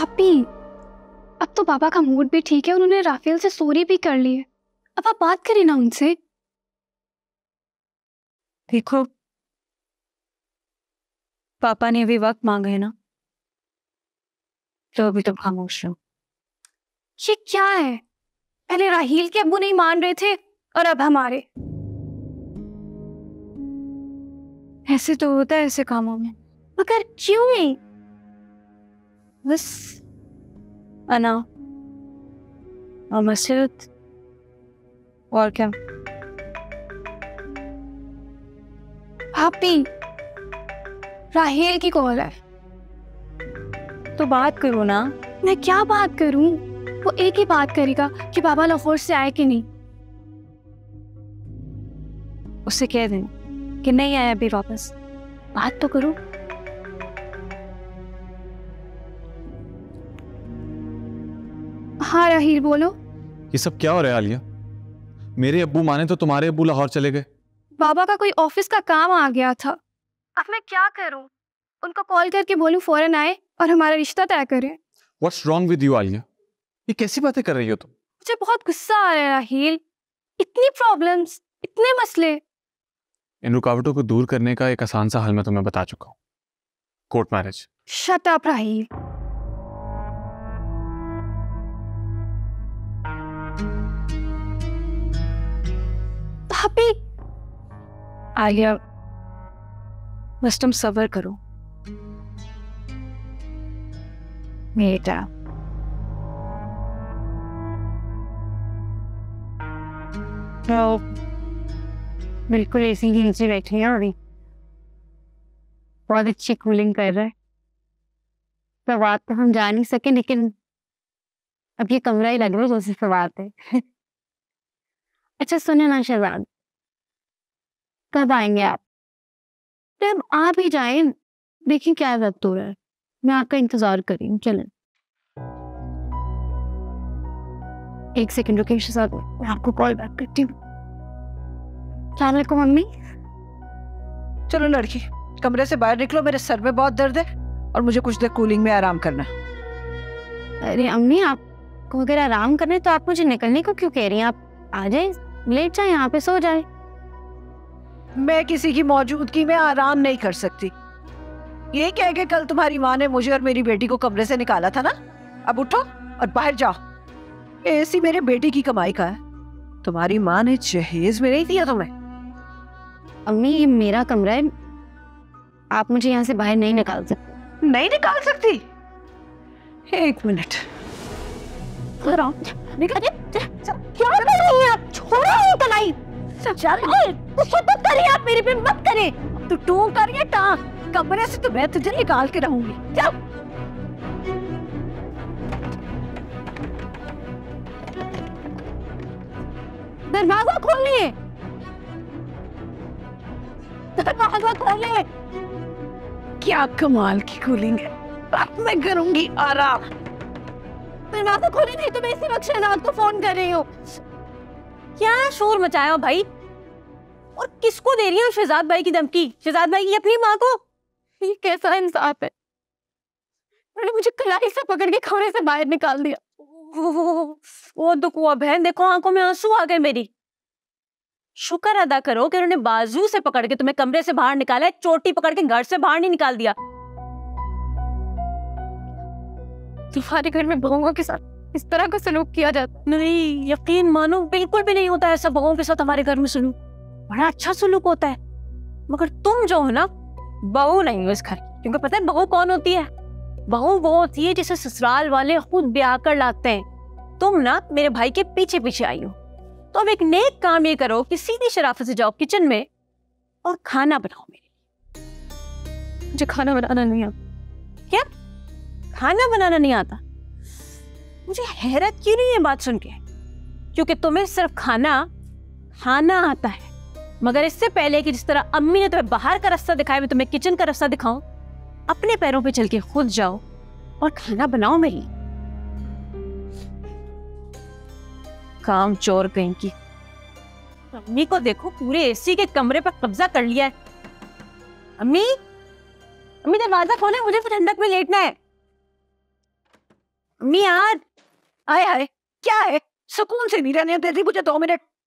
भाभी, अब तो पापा का मूड भी ठीक है, उन्होंने राफेल से सॉरी भी कर ली है। अब आप बात करें ना उनसे। देखो, पापा ने भी वक्त मांगा है ना, तो अभी तो खामोश रहो। ये क्या है? पहले राहील के अब्बू नहीं मान रहे थे और अब हमारे। ऐसे तो होता है ऐसे कामों में। मगर क्यों नहीं? बस अना और मसरत, और क्या। भाभी, राहील की कॉल है। तो बात करो ना। मैं क्या बात करूं? वो एक ही बात करेगा कि बाबा लाहौर से आए कि नहीं। उससे कह दें कि नहीं आया अभी वापस। बात तो करो। हाँ राहील, बोलो। ये सब क्या हो रहा है आलिया? मेरे अब्बू माने तो तुम्हारे अब्बू लाहौर चले गए। बाबा का कोई ऑफिस का काम आ गया था। अब मैं क्या करूं? उनको कॉल करके बोलूं फौरन आए और हमारा रिश्ता तय करें। What's wrong with you Alia? ये कैसी बातें कर रही हो तुम? मुझे बहुत गुस्सा आ रहा है राहील। इतनी प्रॉब्लम्स, इतने मसले। इन रुकावटों को दूर करने का एक आसान सा हल मैं तुम्हें बता चुका हूँ। Court marriage. Shut up Raheel. भाभी, आलिया, बस तुम सब्र करो बेटा। तो बिल्कुल ऐसी ही नीचे बैठी है अभी, बहुत अच्छी कूलिंग कर रहा है। तो रात तो हम जा नहीं सके, लेकिन अब ये कमरा ही लग रहा है जैसे सवात है। अच्छा सुने ना शहजाद, कब आएंगे आप? जब आप ही जाएं, देखिए क्या वक्त हो रहा है, मैं आपका इंतजार कर रही हूँ। चलें, एक सेकंड रुकिए शहजाद, मैं आपको कॉल बैक करती हूँ। अस्सलाम वालेकुम मम्मी। चलो लड़की, कमरे से बाहर निकलो, मेरे सर में बहुत दर्द है और मुझे कुछ देर कूलिंग में आराम करना। अरे अम्मी, आपको अगर आराम करना है तो आप मुझे निकलने को क्यों कह रही हैं? आप आ जाए, लेट जाए, यहाँ पे सो जाए। मैं किसी की मौजूदगी में आराम नहीं कर सकती। ये कह के कल तुम्हारी माँ ने मुझे और मेरी बेटी को कमरे से निकाला था ना, अब उठो और बाहर जाओ। ऐसी मेरे बेटी की कमाई का है, तुम्हारी माँ ने जहेज में नहीं दिया तुम्हें। अम्मी, ये मेरा कमरा है, आप मुझे यहाँ से बाहर नहीं निकाल सकते। नहीं निकाल सकती? एक मिनट, क्या कर रही हैं आप? छोड़ो ये कलाई। मत करिए आप, मेरे पे मत करें। तू टू कर रही है टांग, कमरे से तो मैं तुझे निकाल के रहूंगी। चल। दरवाजा खोलिए, दरवाजा खोलिए। क्या कमाल की कूलिंग है, अब मैं करूंगी आराम। दरवाजा खोलिए, नहीं तो मैं इसी वक्त शहजाद को फोन कर रही हूँ। क्या शोर मचाया भाई? और किसको दे रही है शहजाद भाई की धमकी? शहजाद भाई की अपनी माँ को? ये कैसा इंसाफ है? उन्होंने मुझे कलाई से पकड़ के कमरे से बाहर निकाल दिया। वो दुख हुआ बहन, देखो आंखों में आंसू आ गए मेरी। शुक्र अदा करो कि उन्होंने बाजू से पकड़ के तुम्हें कमरे से बाहर निकाला है, चोटी पकड़ के घर से बाहर नहीं निकाल दिया। तुम्हारे घर में बहुओं के साथ इस तरह का सलूक किया जाता? नहीं, यकीन मानो बिल्कुल भी नहीं होता ऐसा बहुओं के साथ हमारे घर में सलूक। बड़ा अच्छा सलूक होता है। मगर तुम जो हो ना, बहू नहीं हो इस घर की। क्योंकि पता है बहू कौन होती है? बहू वो होती है जिसे ससुराल वाले खुद ब्याह कर लाते हैं। तुम ना मेरे भाई के पीछे पीछे आई हो। तो अब एक नेक काम ये करो कि सीधी शराफत से जाओ किचन में और खाना बनाओ मेरे लिए। मुझे खाना बनाना नहीं आता। क्या? खाना बनाना नहीं आता? मुझे हैरत क्यों नहीं है बात सुन के, क्योंकि तुम्हें सिर्फ खाना आता है। मगर इससे पहले कि जिस तरह अम्मी ने तुम्हें बाहर का रास्ता दिखाया, मैं तुम्हें किचन का रास्ता दिखाऊं, अपने पैरों पे चल के खुद जाओ और खाना बनाओ मेरे लिए। काम चोर कहीं की। अम्मी को देखो, पूरे एसी के कमरे पर कब्जा कर लिया है। अम्मी, अम्मी दरवाजा खोले, मुझे फिर ठंडक में लेटना है। मम्मी यार, आए हाय, क्या है? सुकून से नहीं रहने देती मुझे 2 मिनट।